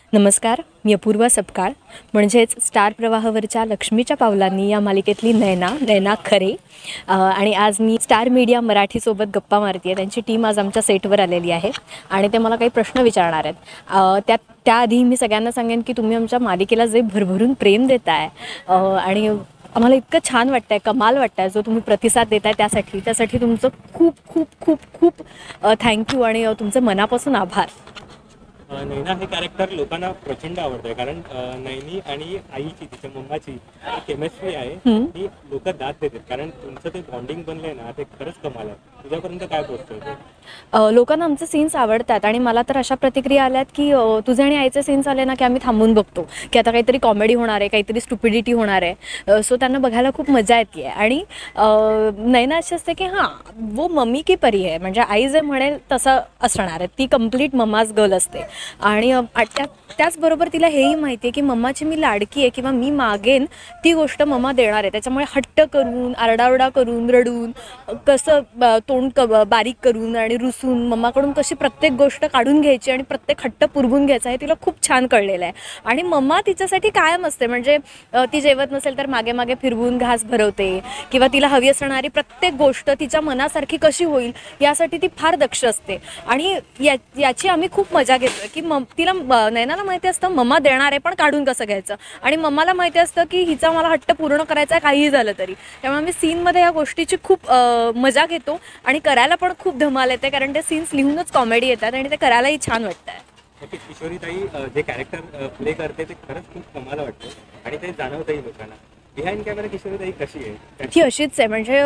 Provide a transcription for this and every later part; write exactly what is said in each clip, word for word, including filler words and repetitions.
नमस्कार, मी अपूर्वा सपकाळ म्हणजेच स्टार प्रवाहावरच्या लक्ष्मीच्या पावलांनी या मालिकेतली नयना नयना खरे आणि आज मी स्टार मीडिया मराठीसोबत गप्पा मारते आहे। त्यांची टीम आज आमच्या सेटवर आलेली आहे आणि ते मला काही प्रश्न विचारणार आहेत। त्या त्याआधी मी सगळ्यांना सांगेन की तुम्ही आमच्या मालिकेला जे भरभरून प्रेम देताय आणि आम्हाला इतकं छान वाटतं आहे, कमाल वाटतं आहे जो तुम्ही प्रतिसाद देताय त्यासाठी त्यासाठी तुमचं खूप खूप खूप खूप थँक्यू आणि तुमचं मनापासून आभार। नैना हे कॅरेक्टर लोकांना प्रचंड आवडतंय कारण नैनी आणि आईची तिच्या मम्माची केमिस्ट्री आहे ती लोक दाद देतात कारण तुमचं ते बॉन्डिंग बनलंय ना ते खरंच कमाल आहे। तुझ्यापर्यंत काय पोहोचतंय? लोकांना आमचे सीन्स आवडतात आणि मला तर अशा प्रतिक्रिया आल्यात की तुझे आणि आईचे सीन्स आले ना की आम्ही थांबून बघतो की आता काहीतरी कॉमेडी होणार आहे, काहीतरी स्टुपिडिटी होणार आहे, सो त्यांना बघायला खूप मजा येते आहे। आणि नैना अशी असते की हां वो मम्मी की परी आहे, म्हणजे आई जे म्हणेल तसं असणार आहे, ती कम्प्लीट मम्माच गर्ल असते। आणि त्या त्याचबरोबर तिला हेही माहिती आहे की मम्माची मी लाडकी आहे किंवा मी मागेन ती गोष्ट मम्मा देणार आहे, त्याच्यामुळे हट्ट करून आरडाओरडा करून रडून कसं तोंड क बारीक करून आणि रुसून मम्माकडून कशी प्रत्येक गोष्ट काढून घ्यायची आणि प्रत्येक हट्ट पुरवून घ्यायचा हे तिला खूप छान कळलेलं आहे। आणि मम्मा तिच्यासाठी कायम असते, म्हणजे ती जेवत नसेल तर मागे मागे फिरवून घास भरवते किंवा तिला हवी असणारी प्रत्येक गोष्ट तिच्या मनासारखी कशी होईल यासाठी ती फार दक्ष असते। आणि या याची आम्ही खूप मजा घेतो की मग तिला नैनाला माहिती असतं मम्मा देणार आहे पण काढून कसं घ्यायचं, आणि मम्माला माहिती असतं की हिचा मला हट्ट पूर्ण करायचा आहे काहीही झालं तरी। त्यामुळे आम्ही सीनमध्ये या गोष्टीची खूप मजा घेतो आणि करायला पण खूप धमाल येते कारण ते सीन्स लिहूनच कॉमेडी येतात आणि ते करायलाही छान वाटतं। किशोरीताई जे कॅरेक्टर प्ले करते ते खरंच खूप कमाल वाटतं आणि ते जाणवतंही लोकांना। बिहाइंड कॅमेरा किशोरीताई कशी आहे? ती अशीच आहे, म्हणजे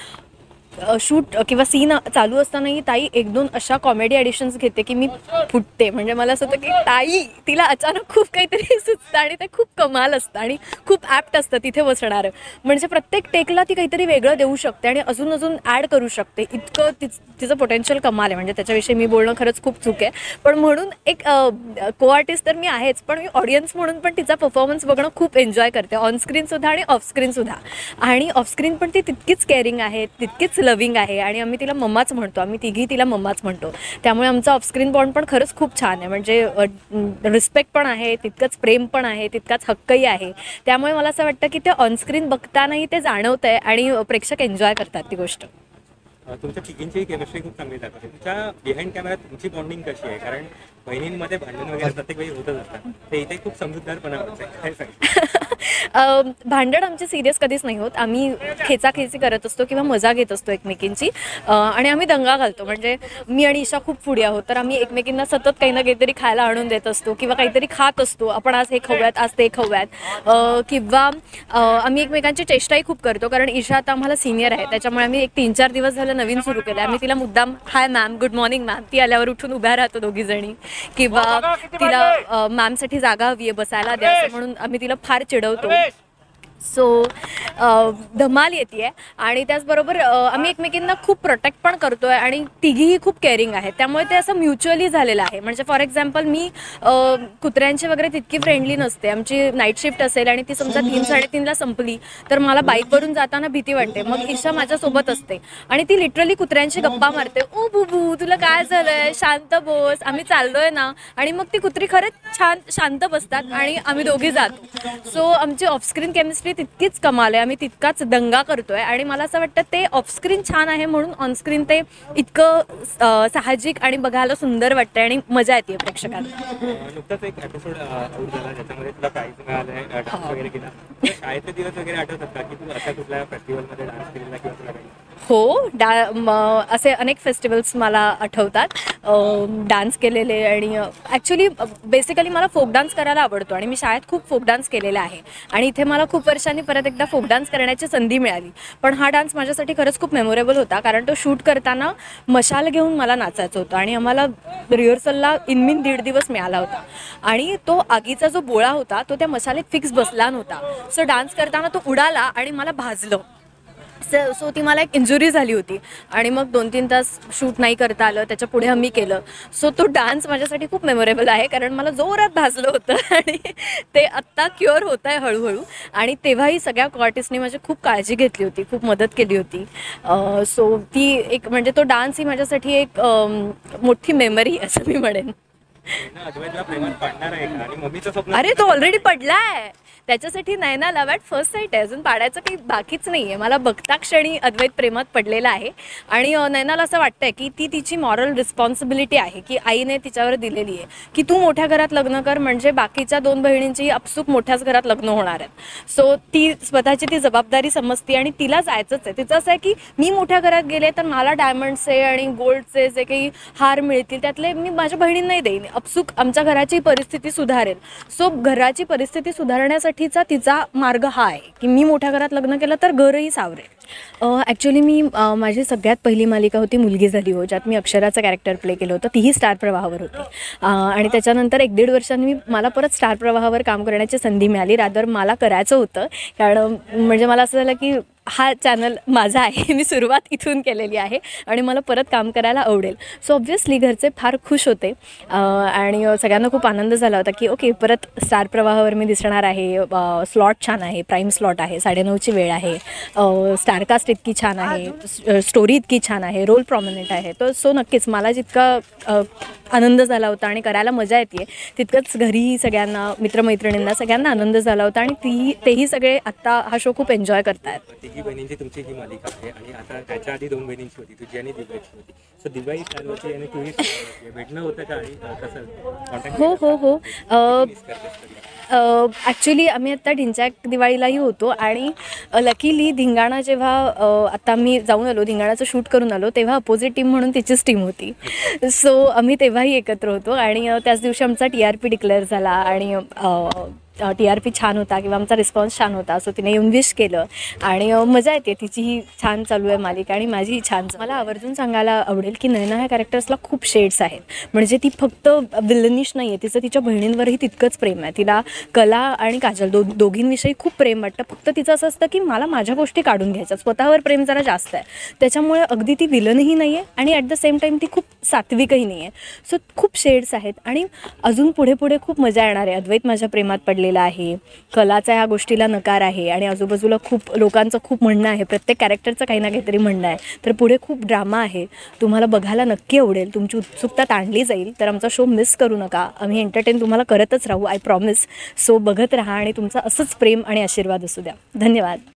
शूट किंवा सीन चालू असतानाही ताई एक दोन अशा कॉमेडी ॲडिशन्स घेते की मी फुटते, म्हणजे मला असं होतं की ताई तिला अचानक खूप काहीतरी सुचतं आणि ते खूप कमाल असतं आणि खूप ॲप्ट असतं तिथे बसणारं, म्हणजे प्रत्येक टेकला ती काहीतरी वेगळं देऊ शकते आणि अजून अजून ॲड करू शकते, इतकं तिच तिचं पोटेन्शियल कमाल आहे। म्हणजे त्याच्याविषयी मी बोलणं खरंच खूप चूक आहे, पण म्हणून एक को आर्टिस्ट तर मी आहेच, पण मी ऑडियन्स म्हणून पण तिचा परफॉर्मन्स बघणं खूप एन्जॉय करते, ऑनस्क्रीनसुद्धा आणि ऑफस्क्रीनसुद्धा। आणि ऑफस्क्रीन पण ती तितकीच केअरिंग आहे, तितकीच लविंग आहे आणि आम्ही तिला मम्माच म्हणतो, आम्ही तिघी तिला मम्माच म्हणतो, त्यामुळे आमचा ऑफस्क्रीन बॉन्ड पण खरंच खूप छान आहे। म्हणजे रिस्पेक्ट पण आहे, तितकंच प्रेम पण आहे, तितकाच हक्कही आहे, त्यामुळे मला असं वाटतं की ते ऑनस्क्रीन बघतानाही ते जाणवतं आहे आणि प्रेक्षक एन्जॉय करतात ती गोष्ट। तुमच्या तिघींची केमिस्ट्री खूप चांगली दाखवते। तुमच्या बिहाइंड कॅमेऱ्यात तुमची बॉन्डिंग कशी आहे? कारण बहिणींमध्ये भांडण वगैरे प्रत्येक वेळी होतच असतात, ते इथे खूप समजूतदारपणा काय सांग? भांडण आमची सिरियस कधीच नाही होत, आम्ही खेचाखेची करत असतो किंवा मजा घेत असतो एकमेकींची आणि आम्ही दंगा घालतो। म्हणजे मी आणि ईशा खूप फुडी आहोत, तर आम्ही एकमेकींना सतत काही ना काहीतरी खायला आणून देत असतो किंवा काहीतरी खात असतो, आपण आज हे खाऊयात आज ते खाऊयात, किंवा आम्ही एकमेकांची चेष्टाही खूप करतो कारण ईशा आता आम्हाला सिनियर आहे, त्याच्यामुळे आम्ही एक तीन चार दिवस झालं नवीन सुरू केलं, आम्ही तिला मुद्दाम hi ma'am good morning ma'am, ती आल्यावर उठून उभ्या राहतो दोघी जणी, किंवा तिला मॅमसाठी जागा हवी आहे बसायला द्या असं म्हणून आम्ही तिला फार चिडवतो। सो धमाल येते आहे आणि त्याचबरोबर आम्ही एकमेकींना खूप प्रोटेक्ट पण करतो आहे आणि तिघीही खूप केअरिंग आहेत, त्यामुळे ते असं म्युच्युअली झालेलं आहे। म्हणजे फॉर एक्झाम्पल मी कुत्र्यांची वगैरे तितकी फ्रेंडली नसते, आमची नाईट शिफ्ट असेल आणि ती समजा तीन साडेतीनला संपली तर मला बाईकवरून जाताना भीती वाटते, मग ईशा माझ्यासोबत असते आणि ती लिटरली कुत्र्यांची गप्पा मारते, ओ बुबू तुला काय झालंय शांत बस आम्ही चाललोय ना, आणि मग ती कुत्री खरंच छान शांत बसतात आणि आम्ही दोघी जातो। सो आमची ऑफस्क्रीन केमिस्ट्री तितकीच कमाल आहे, आम्ही तितकाच दंगा करतोय आणि मला असं वाटतं ते ऑफस्क्रीन छान आहे म्हणून ऑनस्क्रीन ते इतकं साहजिक आणि बघायला सुंदर वाटतंय आणि मजा येते प्रेक्षकांना। नुकताच एक एपिसोड आउट झाला ज्याच्यामध्ये तुला प्राइज मिळालंय, डान्स वगैरे केला, शाळेचे दिवस वगैरे आठवतात का की तू अशा कुठल्या फेस्टिवलमध्ये डान्स केलेला किंवा तुला काही? हो, डा असे अनेक फेस्टिवल्स मला आठवतात, डान्स केलेले, आणि ॲक्च्युली बेसिकली मला फोक डान्स करायला आवडतो आणि मी शाळेत खूप फोक डान्स केलेला आहे आणि इथे मला खूप वर्षांनी परत एकदा फोक डान्स करण्याची संधी मिळाली, पण हा डान्स माझ्यासाठी खरंच खूप मेमोरेबल होता कारण तो शूट करताना मशाल घेऊन मला नाचायचं होतं आणि आम्हाला रिहर्सलला इनमिन दीड दिवस मिळाला होता आणि तो आगीचा जो बोळा होता तो त्या मशालीत फिक्स बसला नव्हता, सो डान्स करताना तो उडाला आणि मला भाजलं, सो ती मला एक इंजुरी झाली होती आणि मग दोन तीन तास शूट नाही करता आलं, त्याच्या पुढे आम्ही केलं। सो तो डान्स माझ्यासाठी खूप मेमोरेबल आहे कारण मला जोरात भाजलं होतं आणि ते आत्ता क्युअर होत आहे हळूहळू, आणि तेव्हाही सगळ्या आर्टिस्टने माझी खूप काळजी घेतली होती, खूप मदत केली होती। सो ती एक म्हणजे तो डान्स ही माझ्यासाठी एक मोठी मेमरी असं मी म्हणेन। नैना अद्वैतला प्रेमात पाडणार आहे का? आणि मम्मीचं स्वप्न अरे तो ऑलरेडी पडलाय. त्याच्यासाठी Naina love at first sight आहे. अजून पाडायचं काही बाकीच नाही आहे. मला बघता क्षणी अद्वैत प्रेमात पडलेला आहे आणि अ, नैनाला असं वाटतंय की ती तिची मॉरल रिस्पॉन्सिबिलिटी आहे की आईने तिच्यावर दिलेली आहे की तू मोठ्या घरात लग्न कर म्हणजे बाकीच्या दोन बहिणींची अपसूक मोठ्याच घरात लग्न होणार आहेत. सो ती स्वतःची ती जबाबदारी समजते आणि तिला जायचंच आहे. तिचं असं आहे की मी मोठ्या घरात गेले तर मला डायमंडचे आणि गोल्डचे जे काही हार मिळतील त्यातले मी माझ्या बहिणींनाही देईन. अपसूक आमच्या घराची परिस्थिती सुधारेल. सो घराची परिस्थिती सुधारण्यासाठीचा तिचा मार्ग हा आहे की मी मोठ्या घरात लग्न केलं तर घरही सावरेल. ॲक्च्युली मी अ, माझी सगळ्यात पहिली मालिका होती मुलगी झाली हो, ज्यात मी अक्षराचं कॅरेक्टर प्ले केलं होतं. तीही स्टार प्रवाहावर होती अ, आणि त्याच्यानंतर एक दीड वर्षांनी मी मला परत स्टार प्रवाहावर काम करण्याची संधी मिळाली. रादर मला करायचं होतं कारण म्हणजे मला असं झालं की हा चॅनल माझा आहे, मी सुरुवात इथून केलेली आहे आणि मला परत काम करायला आवडेल. सो ऑब्व्हियसली घरचे फार खुश होते अ, आणि सगळ्यांना खूप आनंद झाला होता की ओके परत स्टार प्रवाहावर मी दिसणार आहे. स्लॉट छान आहे, प्राईम स्लॉट आहे, साडेनऊची वेळ आहे, स्टारकास्ट इतकी छान आहे, स्टोरी इतकी छान आहे, रोल प्रॉमिनंट आहे. तर सो नक्कीच मला जितका अ, आनंद झाला होता आणि करायला मजा येते तितकंच घरी सगळ्यांना मित्रमैत्रिणींना सगळ्यांना आनंद झाला होता आणि ती तेही सगळे आत्ता हा शो खूप एन्जॉय करतायत. तिघी बहिणींची तुमची ही मालिका आहे आणि आता त्याच्या आधी दोन बहिणींची होती, तुझी आणि दिव्याची होती. सो दिवाळी स्टार होती आणि तुझी star होती. भेटणं होतं का आणि अ, कसं कॉन्टॅक्ट हो हो हो अ, मिस करतेस कधी? ॲक्च्युली आम्ही आत्ता ढिंच्याक दिवाळीलाही होतो आणि लकीली धिंगाणा जेव्हा अ, आता मी जाऊन आलो धिंगाणाचं शूट करून आलो तेव्हा अपोजिट टीम म्हणून तिचीच टीम होती. सो आम्ही तेव्हाही एकत्र होतो आणि अ, त्याच दिवशी आमचा टी आर पी डिक्लेअर झाला आणि टी आर पी छान होता किंवा आमचा रिस्पॉन्स छान होता. सो तिने येऊन विश केलं आणि अ, मजा येते. तिचीही छान चालू आहे मालिका आणि माझीही छान. मला आवर्जून सांगायला आवडेल की नैना ह्या कॅरेक्टर्सला खूप शेड्स आहेत. म्हणजे ती फक्त विलनिश नाही आहे, तिचं तिच्या बहिणींवरही तितकंच प्रेम आहे. तिला कला आणि काजल दो दोघींविषयी खूप प्रेम वाटतं. फक्त तिचं असं असतं की मला माझ्या गोष्टी काढून घ्यायच्या. स्वतःवर प्रेम जरा जास्त आहे. त्याच्यामुळे अगदी ती विलनही नाही आहे आणि ॲट द सेम टाईम ती खूप सात्विकही नाही आहे. सो खूप शेड्स आहेत आणि अजून पुढे पुढे खूप मजा येणार आहे. अद्वैत माझ्या प्रेमात पडलेला आहे, कलाचा ह्या गोष्टीला नकार आहे आणि आजूबाजूला खूप लोकांचं खूप म्हणणं आहे. प्रत्येक कॅरेक्टरचं काही ना काहीतरी म्हणणं आहे. तर पुढे खूप ड्रामा आहे. तुम्हाला बघायला नक्की आवडेल. तुमची उत्सुकता ताणली जाईल. तर आमचा शो मिस करू नका. आम्ही एंटरटेन तुम्हाला करतच राहू, आय प्रॉमिस. सो बघत राहा आणि तुमचं असंच प्रेम आणि आशीर्वाद असू द्या. धन्यवाद.